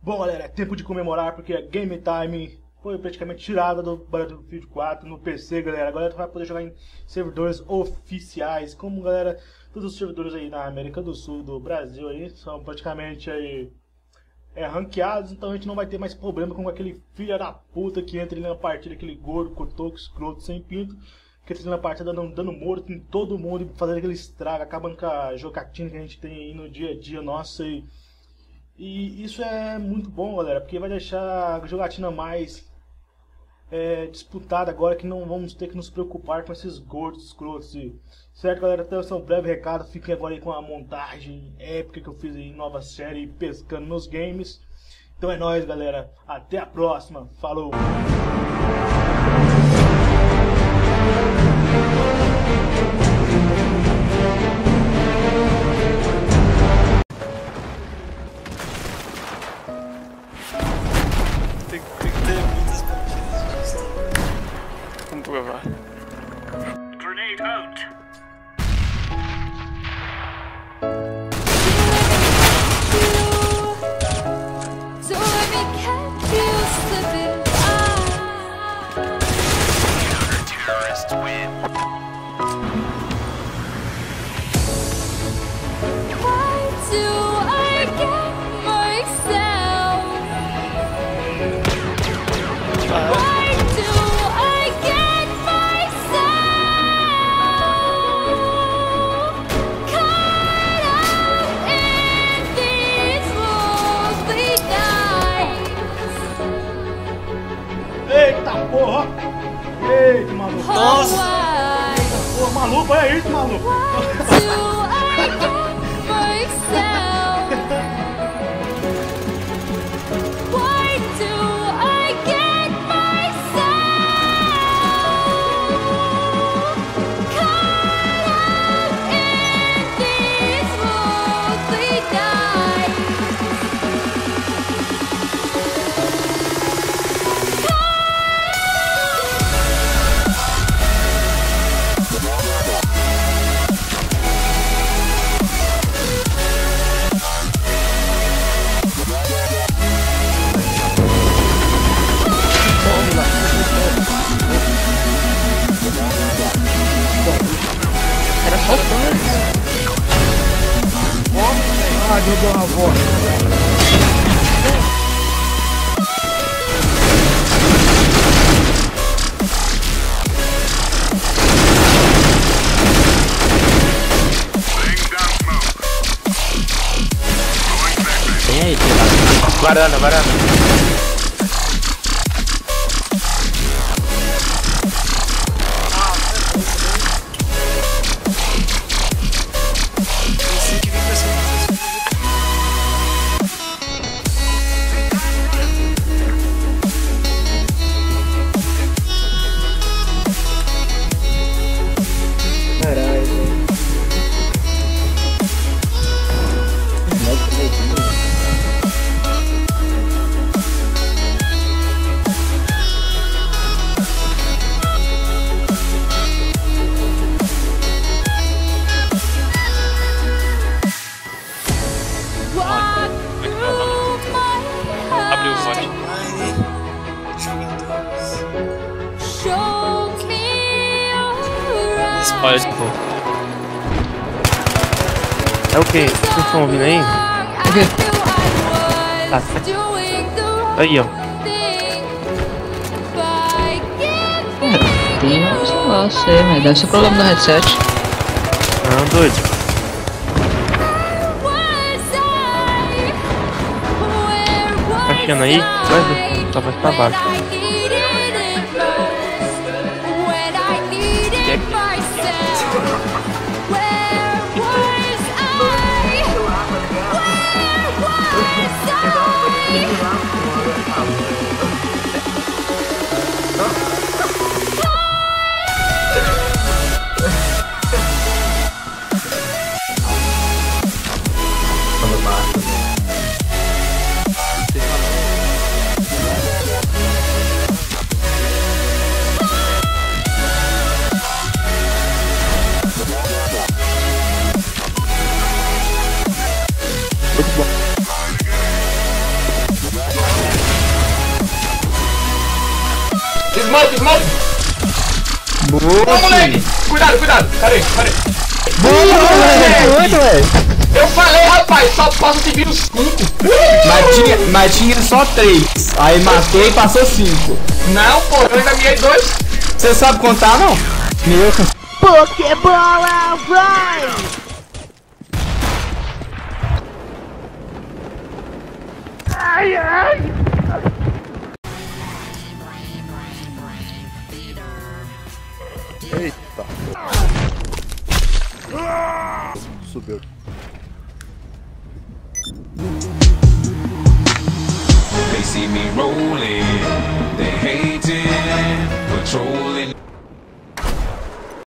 Bom, galera, é tempo de comemorar porque a Game Time foi praticamente tirada do Battlefield 4 no PC, galera. Agora tu vai poder jogar em servidores oficiais, como, galera, todos os servidores aí na América do Sul, do Brasil aí, são praticamente aí ranqueados, então a gente não vai ter mais problema com aquele filho da puta que entra ali na partida, aquele gordo, cotoco, escroto, sem pinto, que entra ali na partida dando morto em todo mundo e fazendo aquele estrago, acabando com a jogatina que a gente tem aí no dia a dia, nossa, e isso é muito bom, galera, porque vai deixar a jogatina mais disputada agora, que não vamos ter que nos preocupar com esses gordos escrotos. Certo, galera? Então esse é um breve recado. Fiquem agora aí com a montagem épica que eu fiz em nova série Pescando nos Games. Então é nóis, galera. Até a próxima. Falou! Tem que ter muitas partidas disso. Vamos provar. Grenade out. So let me catch you slipping by. Terrorists win. Why do I get myself? Why do I get myself caught up in these lonely nights? Eita porra! Eita, maluco! Nossa! Why Porra, maluco, olha isso, maluco! do I get myself? Why do I get myself caught up in these lonely Era só tanto. Ah, jogou uma voz! Laying down smoke. Going back. Tem aí, tem lá. Varanda, varanda. Tem que vir pra cima. Caralho, velho. Walk through my Abriu o heart. vote. Show me your eyes. Olha, tipo. É o que? Vocês estão ouvindo aí? O quê? Tá. Aí, ó. Tem, sei lá, sei, mas deve ser problema do headset. Não, doido. Tá achando aí? Vai ver. Só vai pra baixo. Smoke. Ô, moleque. Cuidado. Cadê? Muito, velho. Eu falei, rapaz, só posso seguir os 5. Mas tinha só 3. Aí matei e passou 5. Não, pô, eu ainda mirei 2. Você sabe contar, não? Pokébola vai! Eita. Subiu. They see me rolling, they hating, patrolling.